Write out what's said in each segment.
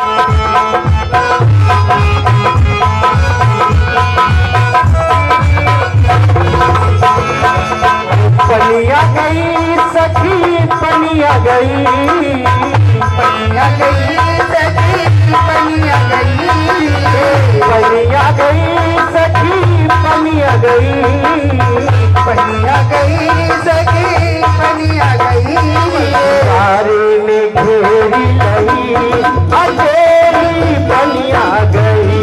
पनिया गई सखी पनिया गई, पनिया गई सखी पनिया गई, पनिया गई सखी पनिया गई, पनिया गई सखी पनिया गई। सारे ने घेरी लई अकेली पनिया गई,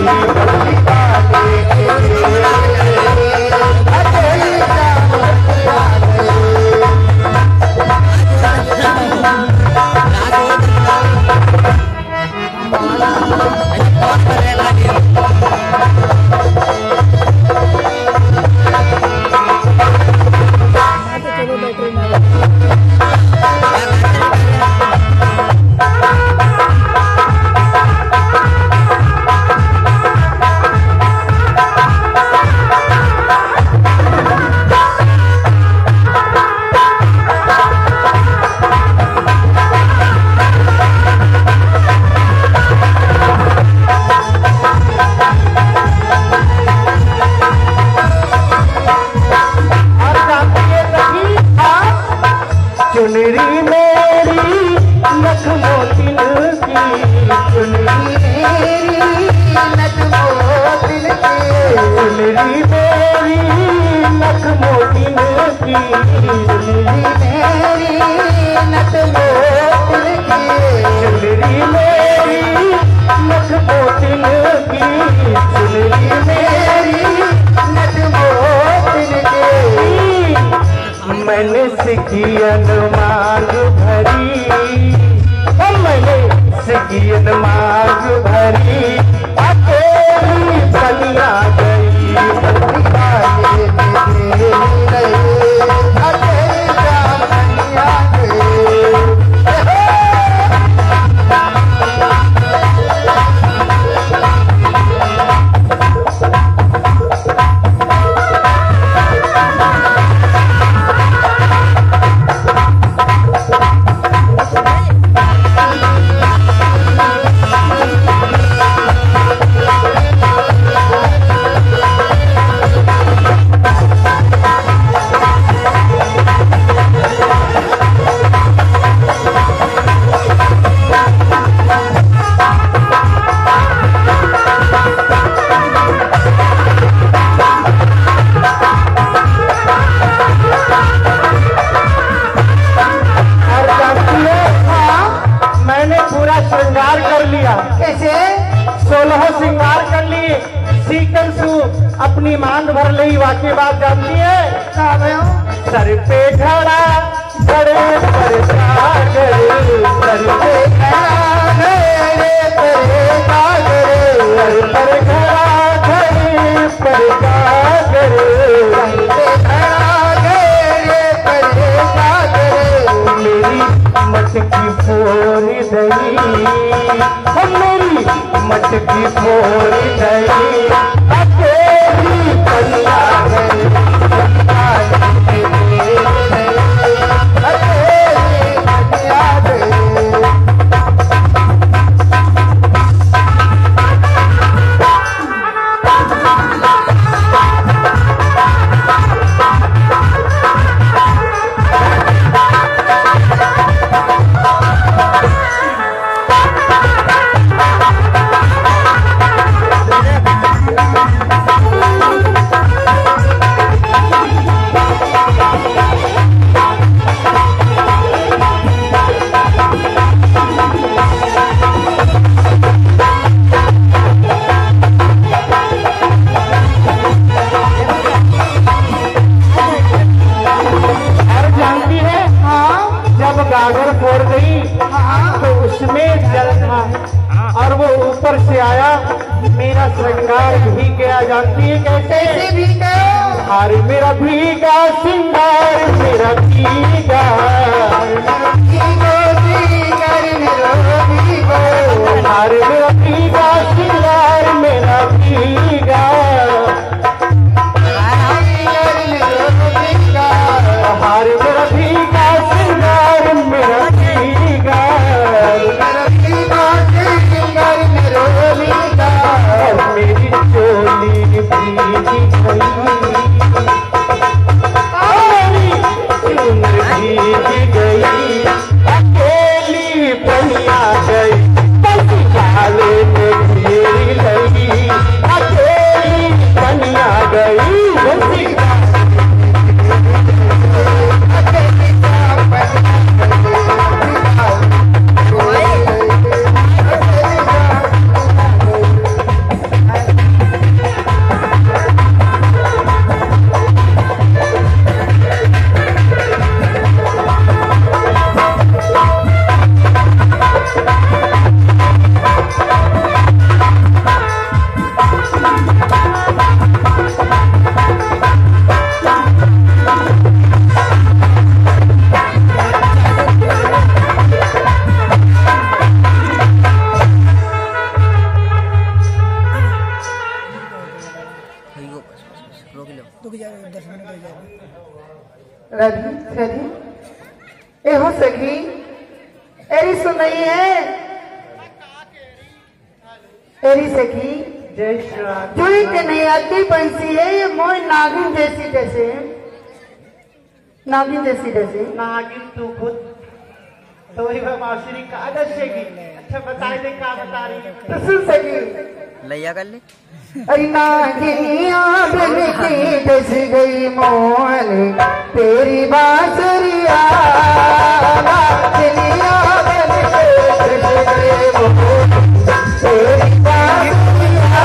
चुनरी मेरी लखनऊ तिल की, चुनरी मेरी लखनऊ तिल की, चुनरी मेरी लखनऊ तिल की, चुनरी मेरी लखनऊ तिल की, चुनरी मेरी लखनऊ तिल की, चुनरी मेरी लखनऊ तिल की। मैंने सीखी मांग भरी, मैंने सीखी मांग भरी, अकेली पनिया गई, अकेली पनिया गई। श्रृंगार कर लिया, कैसे 16 श्रृंगार कर लिए, सीकर सु अपनी मांग भर ली। वाकई बात जानती है, सर पे खड़ा बड़े पर सागर, सर पे खड़ा बड़े पर सागर, सर पर खड़ा बड़े पर सागर, सर पे खड़ा बड़े पर सागर। मेरी मटकी फोड़ दई, मेरी मटकी फोड़ दई, अकेली पनिया गई, अकेली पनिया गई। गागर फोड़ गई तो उसमें जल था और वो ऊपर से आया, मेरा श्रृंगार भी गया। जानती है कैसे? हार मेरा भीगा श्रृंगार मेरा भीगा, हार मेरा भीगा श्रृंगार मेरा भीगा, हार मेरा भीगा श्रृंगार मेरा भीगा, राधी राधी एहो सखी एरी सुनई है एरी सखी जय श्री राम। जुई के नहीं आती पंछी है ये मोय नागिन जैसी जैसे नागिन जैसी जैसे नागिन तू खुद तो ही वह मासूरी का दर्शेगी। अच्छा बताए दे क्या बता रही है। तो सुन सकी लैया कर ले। अरे नागिनिया बन के डस गई मोहन तेरी बांसुरिया नागिनिया बन के डस गई मोहन तेरी बांसुरिया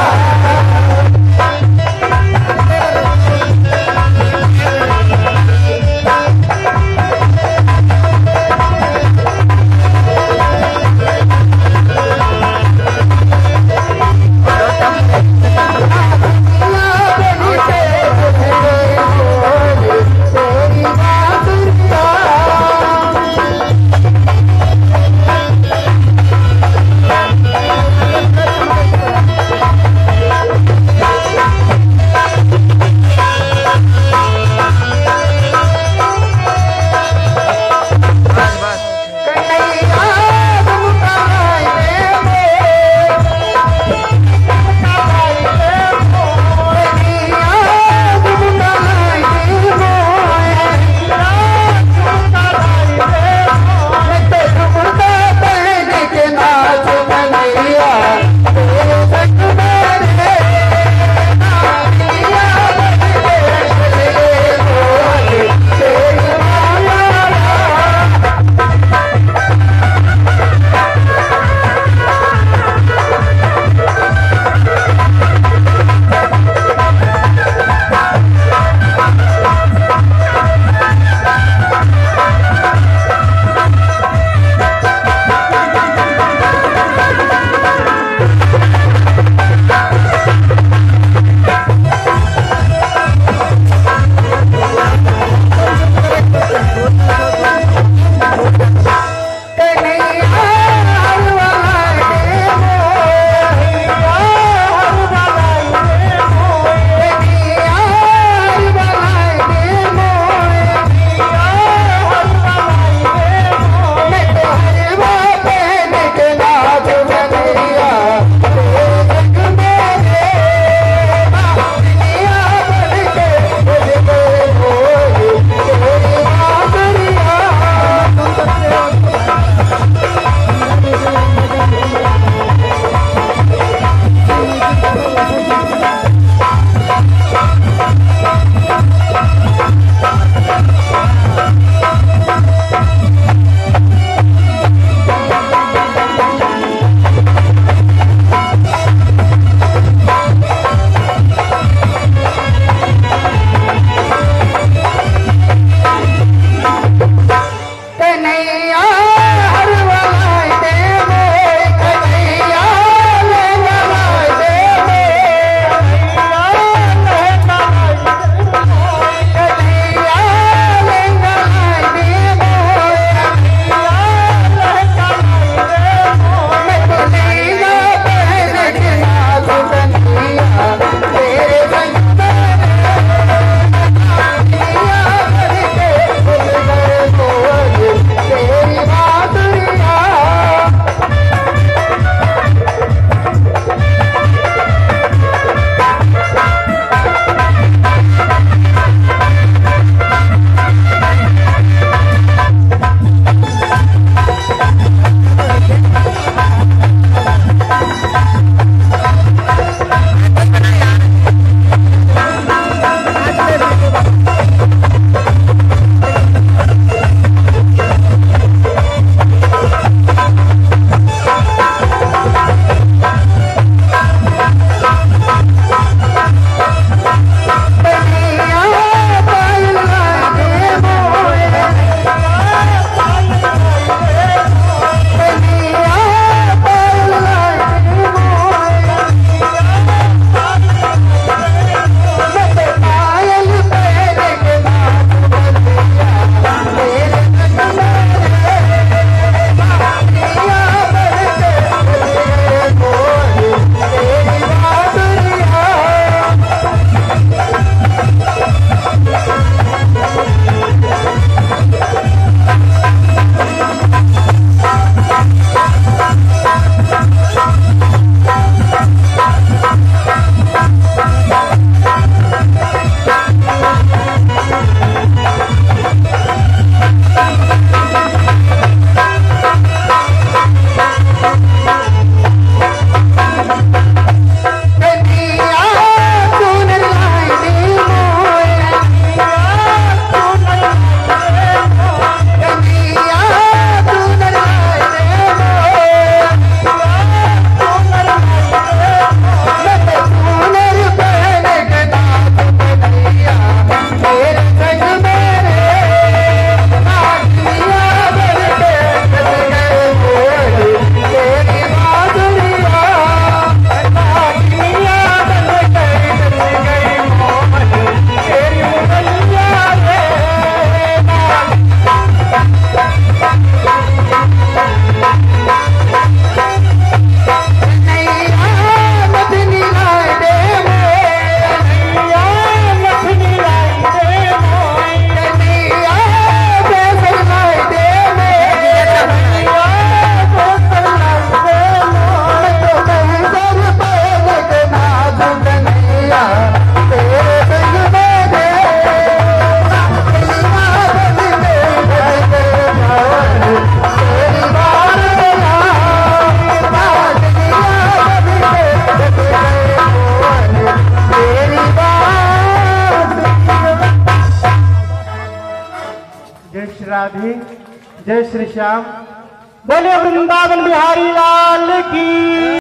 राधे। जय श्री श्याम। बोले वृंदावन बिहारी लाल की।